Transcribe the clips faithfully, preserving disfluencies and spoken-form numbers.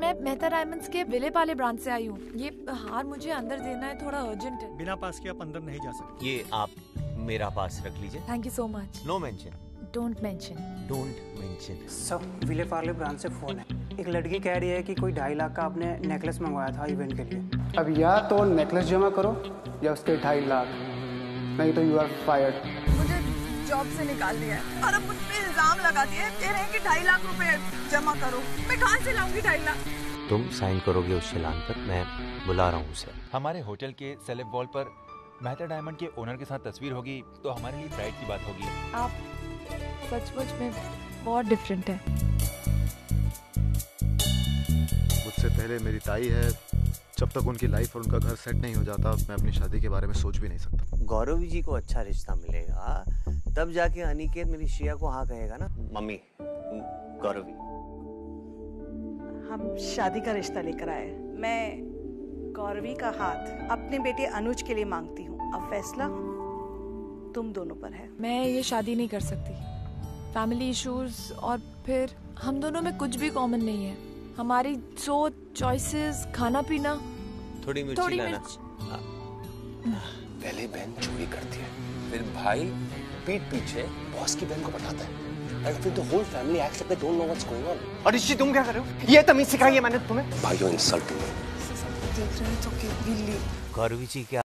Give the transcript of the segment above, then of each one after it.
मैं मेहता डायमंड्स के विले पाले ब्रांच से आई हूँ। ये हार मुझे अंदर देना है, थोड़ा अर्जेंट है। बिना पास के आप अंदर नहीं जा सकते। ये आप मेरा पास रख लीजिए। Thank you so much. No mention. Don't mention. Don't mention. सब विले पार्ले ब्रांच से फोन है। एक लड़की कह रही है कि कोई ढाई लाख का आपने नेकलेस मंगवाया था इवेंट के लिए। अब या तो नेकलेस जमा करो या उसके ढाई लाख, नहीं तो यू आर फायर्ड। मुझे जॉब से निकाल दिया है और अब मुझ पे इल्जाम लगा दिए, कह रहे हैं कि ढाई लाख रुपए जमा करो। मैं कहाँ से लाऊंगी ढाई लाख? तुम साइन करोगे उस चालान पर, मैं बुला रहा हूँ उसे। हमारे होटल के सेलेब वॉल पर मेहता डायमंड के ओनर के साथ तस्वीर होगी तो हमारे लिए प्राइड की बात होगी। आप सचमुच में बहुत डिफरेंट है। मुझसे पहले मेरी ताई है, जब तक उनकी लाइफ और उनका घर सेट नहीं हो जाता मैं अपनी शादी के बारे में सोच भी नहीं सकता। गौरवी जी को अच्छा रिश्ता मिलेगा तब जाके अनिकेत मेरी श्रेया को हाँ कहेगा ना। मम्मी, गौरवी, हम शादी का रिश्ता लेकर आए। मैं गौरवी का हाथ अपने बेटे अनुज के लिए मांगती हूँ। अब फैसला तुम दोनों पर है। मैं ये शादी नहीं कर सकती। फैमिली इश्यूज और फिर हम दोनों में कुछ भी कॉमन नहीं है। हमारी सोच, चॉइसेस, खाना पीना। थोड़ी मिर्ची थोड़ी लाना। मिर्च। पहले बहन चोरी करती है, फिर भाई पीठ पीछे बॉस की बहन को बताता है, and फिर the whole family acts like they don't know what's going on. और ऋषि तुम क्या कर रहे हो? ये तमीज सिखाई है मैंने तुम्हें? भाई you're insulting me. देख रहे हो तो कि बिल्ली। गौरवी जी क्या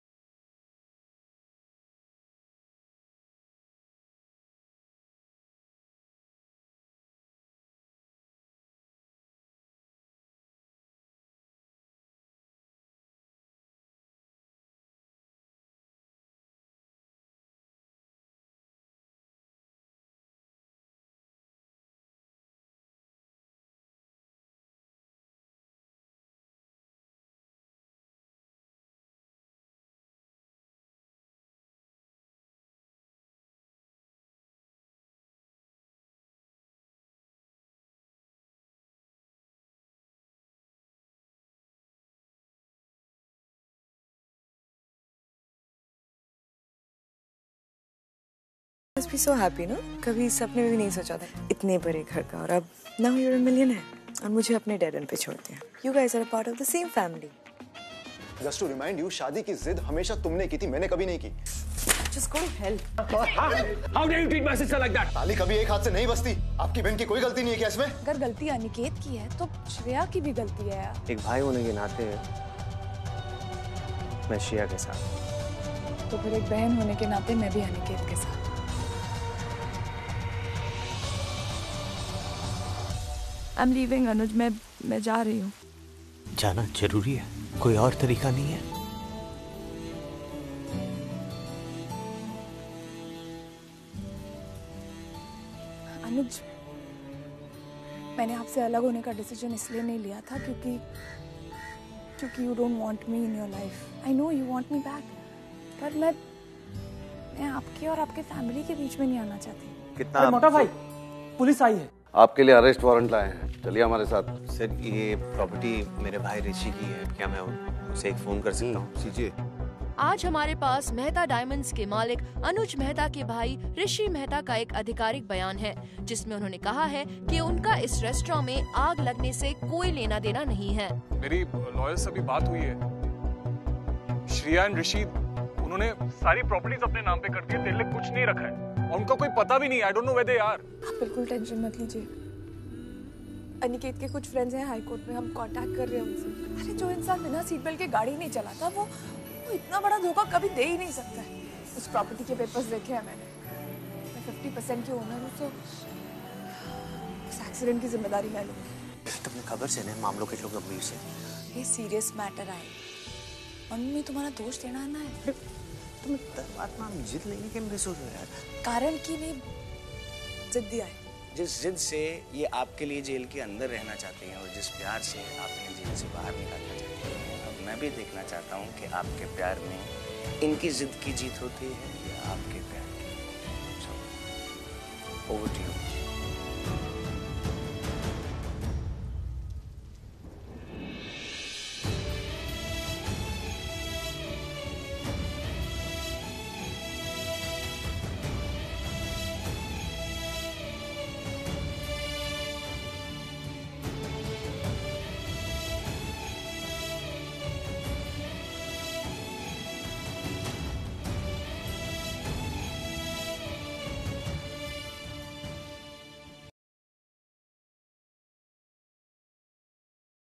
must be so happy, no? कभी सपने में भी नहीं सोचा था इतने बड़े घर का, और अब now you're a millionaire और मुझे अपने डेड एंड पे छोड़ते हैं। You guys are a part of the same family. Just to remind you, शादी की जिद हमेशा तुमने की थी, मैंने कभी नहीं की। Just go to hell. How dare you treat my sister like that? ताली कभी एक हाथ से नहीं बसती। आपकी बहन की कोई गलती नहीं है क्या इसमें? अगर गलती अनिकेत की है तो श्रेया की भी गलती है यार। एक भाई होने के नाते मैं श्रेया के साथ, तो फिर एक बहन होने के नाते मैं भी अनिकेत के साथ। आई एम लीविंग अनुज, मैं मैं जा रही हूँ। जाना जरूरी है, कोई और तरीका नहीं है। अनुज, मैंने आपसे अलग होने का डिसीजन इसलिए नहीं लिया था क्योंकि क्योंकि you don't want me in your life. I know you want me back, पर मैं मैं आपके और आपके फैमिली के बीच में नहीं आना चाहती। कितना मोटा भाई, पुलिस आई है। आपके लिए अरेस्ट वारंट लाए हैं, चलिए हमारे साथ। सर, ये प्रॉपर्टी मेरे भाई ऋषि की है, क्या मैं उसे एक फोन कर सकता हूँ? कीजिए। आज हमारे पास मेहता डायमंड्स के मालिक अनुज मेहता के भाई ऋषि मेहता का एक आधिकारिक बयान है, जिसमें उन्होंने कहा है कि उनका इस रेस्टोरेंट में आग लगने से कोई लेना देना नहीं है। मेरी लॉयर से भी बात हुई है। श्रेया एंड ऋषि, उन्होंने सारी प्रॉपर्टीज अपने नाम पे कर दी है, तेरे लिए कुछ नहीं रखा है और उनका कोई पता भी नहीं। I don't know where they are. आप बिल्कुल टेंशन मत लीजिए। अनिकेत के कुछ फ्रेंड्स हैं हाई कोर्ट में, हम कांटेक्ट कर रहे हैं उनसे। अरे जो इंसान बिना सीट बेल्ट के गाड़ी नहीं चलाता वो वो इतना बड़ा धोखा कभी दे ही नहीं सकता है। उस प्रॉपर्टी के पेपर्स देखे हैं मैंने। मैं फिफ्टी परसेंट की ओनर हूँ, तो उस एक्सीडेंट की जिम्मेदारी मैं लूँगी। तुमने खबर से ना मामलों के लोग गंभीर से ये सीरियस मैटर आए और मैं तुम्हारा दोष देना आना है। तुम आत्मा जिद लेने के लिए सोच रहे हो यार। कारण की नहीं, जिद्दी आए। जिस जिद से ये आपके लिए जेल के अंदर रहना चाहते हैं और जिस प्यार से आप इन्हें जेल से बाहर निकालना चाहते हैं, अब मैं भी देखना चाहता हूँ कि आपके प्यार में इनकी जिद की जीत होती है या आपके प्यार की। So, over to you.